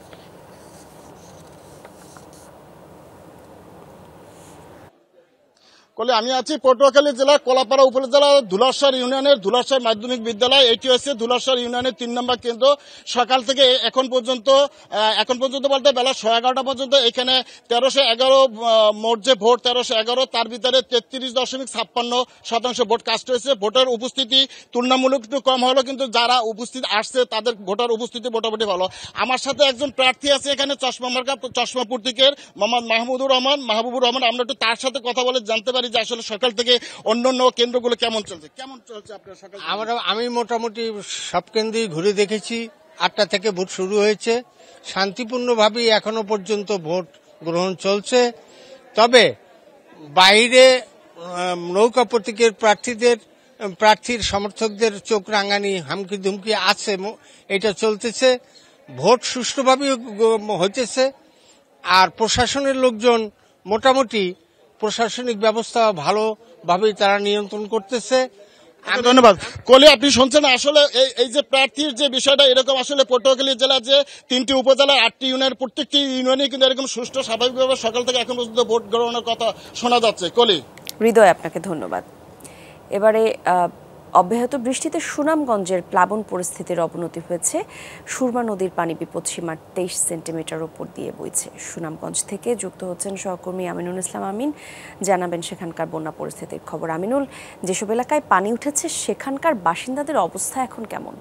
আমি আছি পটুয়াখালী জেলার কলাপাড়া উপজেলার ধুলারসার ইউনিয়নের ধুলারসার মাধ্যমিক বিদ্যালয়। এটি হচ্ছে ধুলারসার ইউনিয়নের তিন নম্বর কেন্দ্র। সকাল থেকে এখন পর্যন্ত এখন পর্যন্ত বলতে বেলা ছয় এগারোটা পর্যন্ত এখানে তেরোশো এগারো মোট যে ভোট তেরোশো এগারো তার ভিতরে তেত্রিশ দশমিক ছাপ্পান্ন শতাংশ ভোট কাস্ট হয়েছে। ভোটার উপস্থিতি তুলনামূলক একটু কম হলো, কিন্তু যারা উপস্থিত আসছে তাদের ভোটার উপস্থিতি মোটামুটি ভালো। আমার সাথে একজন প্রার্থী আছে এখানে চশমা মার্কা চশমা প্রতীকের মোহাম্মদ মাহমুদুর রহমান মাহবুবুর রহমান। আমরা একটু তার সাথে কথা বলে জানতে পারি যে আসলে সকাল থেকে অন্যান্য কেন্দ্রগুলো কেমন চলছে। কেমন চলছে আপনার সকাল? আমরা আমি মোটামুটি সব কেন্দ্রেই ঘুরে দেখেছি। আটটা থেকে ভোট শুরু হয়েছে, শান্তিপূর্ণভাবেই এখনো পর্যন্ত ভোট গ্রহণ চলছে। তবে বাইরে নৌকা প্রতীকের প্রার্থীদের প্রার্থীর সমর্থকদের চোখ রাঙানি হামকি ধুমকি আছে, এটা চলতেছে। ভোট সুষ্ঠুভাবেই হইতেছে। আর প্রশাসনের লোকজন মোটামুটি প্রশাসনিক ব্যবস্থা ভালোভাবেই তারা নিয়ন্ত্রণ করতেছে। ধন্যবাদ। কলি, আপনি শুনছেন আসলে এই যে প্রার্থীর যে বিষয়টা, এরকম আসলে পটুয়াখালী জেলার যে তিনটি উপজেলার আটটি ইউনিয়ন, প্রত্যেকটি ইউনিয়নে কিন্তু এরকম সুষ্ঠু স্বাভাবিকভাবে সকাল থেকে এখন পর্যন্ত ভোট গ্রহণের কথা শোনা যাচ্ছে। কলি, হৃদয়, আপনাকে ধন্যবাদ। এবারে অব্যাহত বৃষ্টিতে সুনামগঞ্জের প্লাবন পরিস্থিতির অবনতি হয়েছে। সুরমা নদীর পানি বিপদসীমার তেইশ সেন্টিমিটার ওপর দিয়ে বইছে। সুনামগঞ্জ থেকে যুক্ত হচ্ছেন সহকর্মী আমিনুল ইসলাম আমিন, জানাবেন সেখানকার বন্যা পরিস্থিতির খবর। আমিনুল, যেসব এলাকায় পানি উঠেছে সেখানকার বাসিন্দাদের অবস্থা এখন কেমন?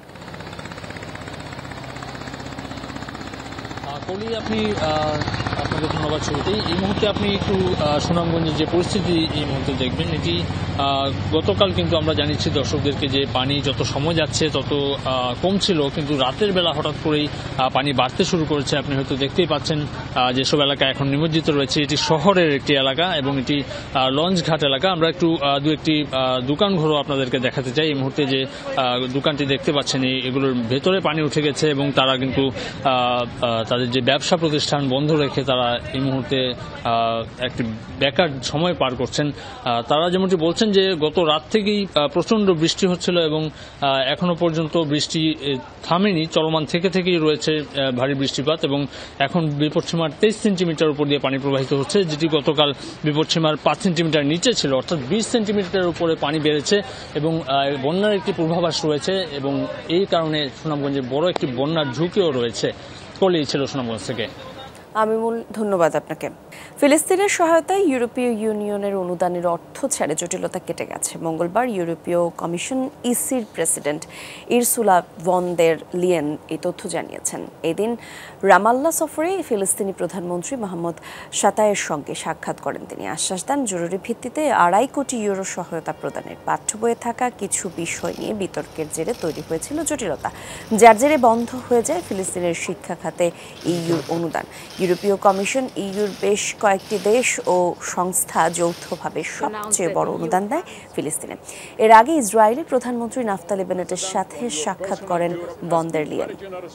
আপনি আপনাকে ধন্যবাদ শুরুতেই। এই মুহূর্তে আপনি একটু সুনামগঞ্জের যে পরিস্থিতি এই মুহূর্তে দেখবেন, এটি গতকাল কিন্তু আমরা জানিয়েছি দর্শকদেরকে যে পানি যত সময় যাচ্ছে তত কম ছিল, কিন্তু রাতের বেলা হঠাৎ করেই পানি বাড়তে শুরু করেছে। আপনি হয়তো দেখতেই পাচ্ছেন যেসব এলাকা এখন নিমজ্জিত রয়েছে, এটি শহরের একটি এলাকা এবং এটি লঞ্চ ঘাট এলাকা। আমরা একটু দু একটি দোকান ঘরও আপনাদেরকে দেখাতে চাই। এই মুহূর্তে যে দোকানটি দেখতে পাচ্ছেন এগুলোর ভেতরে পানি উঠে গেছে এবং তারা কিন্তু তাদের যে ব্যবসা প্রতিষ্ঠান বন্ধ রেখে তারা এই মুহূর্তে একটি বেকার সময় পার করছেন। তারা যেমনটি বলছেন যে গত রাত থেকেই প্রচন্ড বৃষ্টি হচ্ছিল এবং এখনো পর্যন্ত বৃষ্টি থামেনি, চলমান থেকে থেকেই রয়েছে ভারী বৃষ্টিপাত এবং এখন বিপদসীমার তেইশ সেন্টিমিটার উপর দিয়ে পানি প্রবাহিত হচ্ছে, যেটি গতকাল বিপদসীমার পাঁচ সেন্টিমিটার নিচে ছিল, অর্থাৎ বিশ সেন্টিমিটার উপরে পানি বেড়েছে এবং বন্যার একটি পূর্বাভাস রয়েছে এবং এই কারণে সুনামগঞ্জে বড় একটি বন্যার ঝুঁকিও রয়েছে। কলেই ছিল সুনামগঞ্জ থেকে। আমিমুল, ধন্যবাদ আপনাকে। ফিলিস্তিনের সহায়তায় ইউরোপীয় ইউনিয়নের অনুদানের অর্থ ছেড়ে জটিলতা কেটে গেছে। মঙ্গলবার ইউরোপীয় কমিশন ইসির president Ursula von der Leyen এই তথ্য জানিয়েছেন। এদিন রামাল্লা সফরে ফিলিস্তিনি প্রধানমন্ত্রী মোহাম্মদ শাতায়ের সঙ্গে সাক্ষাৎ করেন তিনি। আশ্বাস দেন জরুরি ভিত্তিতে আড়াই কোটি ইউরো সহায়তা প্রদানের। পাঠ্য বইয়ে থাকা কিছু বিষয় নিয়ে বিতর্কের জেরে তৈরি হয়েছিল জটিলতা, যার জেরে বন্ধ হয়ে যায় ফিলিস্তিনের শিক্ষা খাতে ইইউর অনুদান। ইউরোপীয় কমিশন ইইউর বেশ কয়েকটি দেশ ও সংস্থা যৌথভাবে সবচেয়ে বড় অনুদান দেয় ফিলিস্তিনে। এর আগে ইসরায়েলের প্রধানমন্ত্রী নাফতালি বেনেটের সাথে সাক্ষাৎ করেন ভন দের লিয়েন।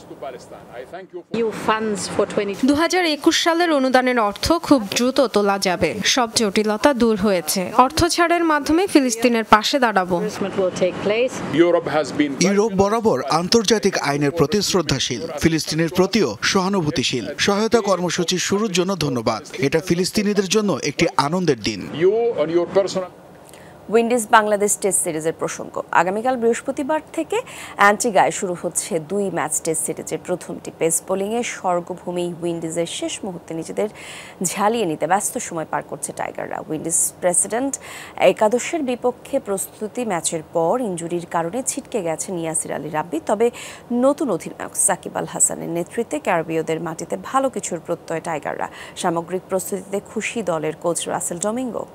দু হাজার একুশ সালের অনুদানের অর্থ খুব দ্রুত তোলা যাবে। সব জটিলতা দূর হয়েছে। অর্থ ছাড়ের মাধ্যমে ফিলিস্তিনের পাশে দাঁড়াবো। ইউরোপ বরাবর আন্তর্জাতিক আইনের প্রতি শ্রদ্ধাশীল, ফিলিস্তিনের প্রতিও সহানুভূতিশীল। সহায়তা কর্মসূচি শুরুর জন্য ধন্যবাদ। এটা ফিলিস্তিনিদের জন্য একটি আনন্দের দিন। উইন্ডিজ বাংলাদেশ টেস্ট সিরিজের প্রসঙ্গ। আগামীকাল বৃহস্পতিবার থেকে অ্যান্টিগায় শুরু হচ্ছে দুই ম্যাচ টেস্ট সিরিজের প্রথমটি। পেস বোলিংয়ে স্বর্গভূমি উইন্ডিজের শেষ মুহূর্তে নিজেদের ঝালিয়ে নিতে ব্যস্ত সময় পার করছে টাইগাররা। উইন্ডিজ প্রেসিডেন্ট একাদশের বিপক্ষে প্রস্তুতি ম্যাচের পর ইনজুরির কারণে ছিটকে গেছেন ইয়াসির আলী রাব্বি। তবে নতুন অধিনায়ক সাকিব আল হাসানের নেতৃত্বে ক্যারিবীয়দের মাটিতে ভালো কিছুর প্রত্যয় টাইগাররা। সামগ্রিক প্রস্তুতিতে খুশি দলের কোচ রাসেল ডমিঙ্গো।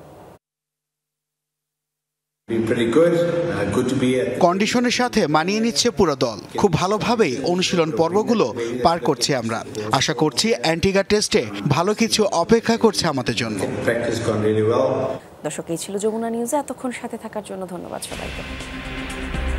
কন্ডিশনের সাথে মানিয়ে নিচ্ছে পুরো দল। খুব ভালোভাবেই অনুশীলন পর্বগুলো পার করছি আমরা। আশা করছি অ্যান্টিগা টেস্টে ভালো কিছু অপেক্ষা করছে আমাদের জন্য। দর্শক, এই ছিল যমুনা নিউজে এতক্ষণ সাথে থাকার জন্য ধন্যবাদ সবাইকে।